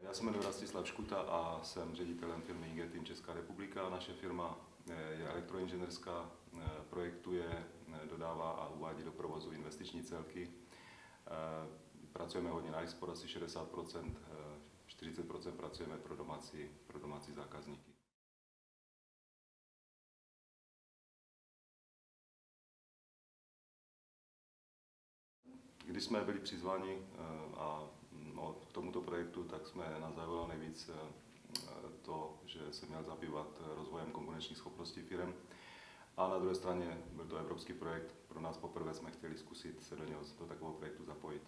Já se jmenuji Rastislav Škuta a jsem ředitelem firmy Ingeteam Česká republika. Naše firma je elektroinženýrská, projektuje, dodává a uvádí do provozu investiční celky. Pracujeme hodně na export, asi 60%, 40% pracujeme pro domácí zákazníky. Když jsme byli přizváni k tomuto projektu, tak jsme nás zaujalo nejvíc to, že se měl zabývat rozvojem konkurenčních schopností firem. A na druhé straně byl to evropský projekt. Pro nás poprvé jsme chtěli zkusit se do takového projektu zapojit.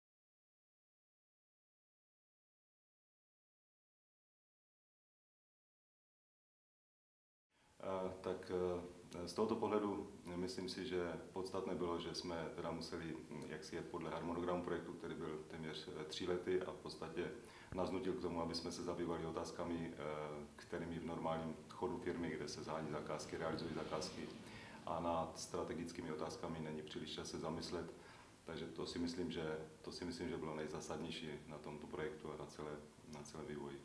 Tak z tohoto pohledu myslím si, že podstatné bylo, že jsme teda museli jaksi jet podle harmonogramu projektu, který byl téměř 3 lety a v podstatě nás nutil k tomu, aby jsme se zabývali otázkami, kterými v normálním chodu firmy, kde se zahání zakázky, realizují zakázky a nad strategickými otázkami není příliš čas se zamyslet. Takže to si myslím, že bylo nejzásadnější na tomto projektu a na celé vývoji.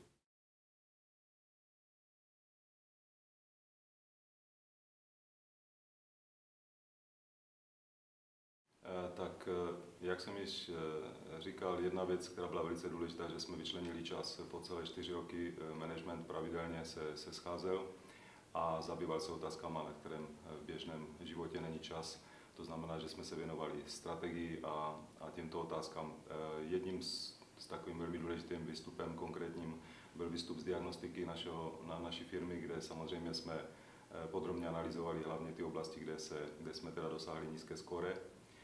Tak jak jsem již říkal, jedna věc, která byla velice důležitá, že jsme vyčlenili čas po celé 4 roky, management pravidelně se scházel a zabýval se otázkama, na kterém v běžném životě není čas. To znamená, že jsme se věnovali strategii a těmto otázkám. Jedním s takovým velmi důležitým výstupem konkrétním byl výstup z diagnostiky naší firmy, kde samozřejmě jsme podrobně analyzovali hlavně ty oblasti, kde jsme teda dosáhli nízké skóre.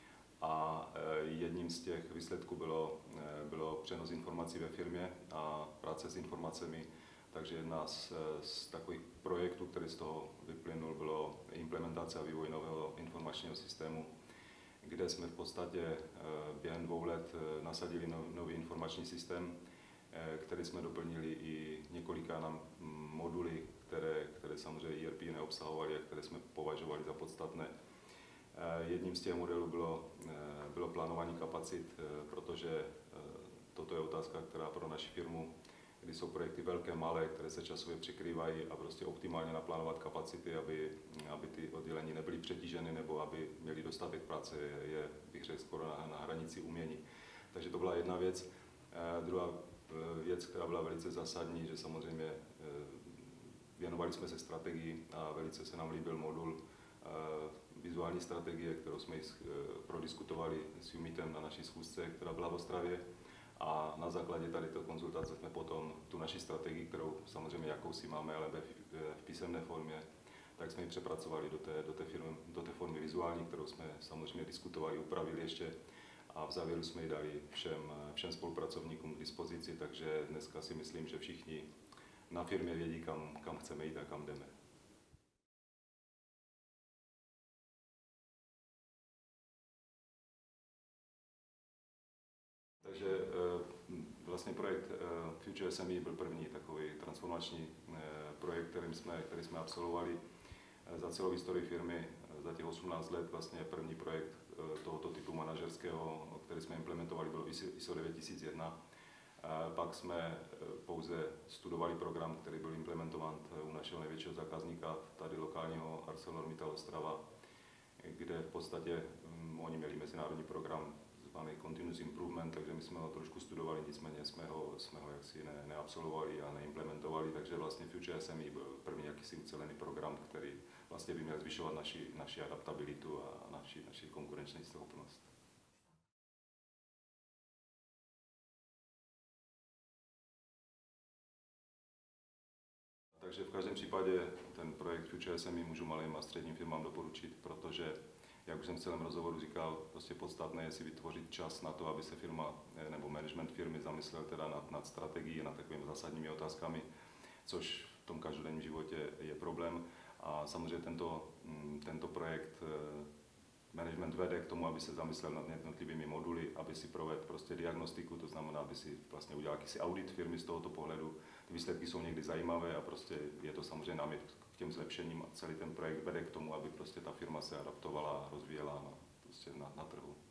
A jedním z těch výsledků bylo přenos informací ve firmě a práce s informacemi. Takže jedna z takových projektů, který z toho vyplynul, bylo implementace a vývoj nového informačního systému, kde jsme v podstatě během 2 let nasadili nový informační systém, který jsme doplnili i několika moduly, které samozřejmě ERP neobsahovaly a které jsme považovali za podstatné. Jedním z těch modelů bylo plánování kapacit, protože toto je otázka, která pro naši firmu, kdy jsou projekty velké, malé, které se časově překrývají a prostě optimálně naplánovat kapacity, aby ty oddělení nebyly přetíženy nebo aby měli dostatek práce, je bych řekl skoro na hranici umění. Takže to byla jedna věc. Druhá věc, která byla velice zásadní, že samozřejmě věnovali jsme se strategii a velice se nám líbil modul vizuální strategie, kterou jsme prodiskutovali s Jumitem na naší schůzce, která byla v Ostravě. A na základě tady té konzultace jsme potom tu naši strategii, kterou samozřejmě jakousi máme, ale v písemné formě, tak jsme ji přepracovali do té formy vizuální, kterou jsme samozřejmě diskutovali, upravili ještě a v závěru jsme ji dali všem spolupracovníkům k dispozici, takže dneska si myslím, že všichni na firmě vědí, kam chceme jít a kam jdeme. Takže vlastně projekt Future SME byl první takový transformační projekt, který jsme absolvovali za celou historii firmy. Za těch 18 let vlastně první projekt tohoto typu manažerského, který jsme implementovali, byl ISO 9001. Pak jsme pouze studovali program, který byl implementován u našeho největšího zákazníka, tady lokálního ArcelorMittal Ostrava, kde v podstatě oni měli mezinárodní program zvaný Continuous Improvement, takže my jsme ho trošku studovali, nicméně jsme ho jaksi neabsolvovali a neimplementovali, takže vlastně Future SME byl první jakýsi ucelený program, který vlastně by měl zvyšovat naši adaptabilitu a naši konkurenční schopnost. Takže v každém případě ten projekt Future SME můžu malým a středním firmám doporučit, protože, jak už jsem v celém rozhovoru říkal, prostě podstatné je si vytvořit čas na to, aby se firma nebo management firmy zamyslel teda nad strategií a nad takovými zásadními otázkami, což v tom každodenním životě je problém. A samozřejmě tento projekt management vede k tomu, aby se zamyslel nad jednotlivými moduly, aby si provedl prostě diagnostiku, to znamená, aby si vlastně udělal jakýsi audit firmy z tohoto pohledu. Ty výsledky jsou někdy zajímavé a prostě je to samozřejmě námět k těm zlepšením a celý ten projekt vede k tomu, aby prostě ta firma se adaptovala a rozvíjela prostě na trhu.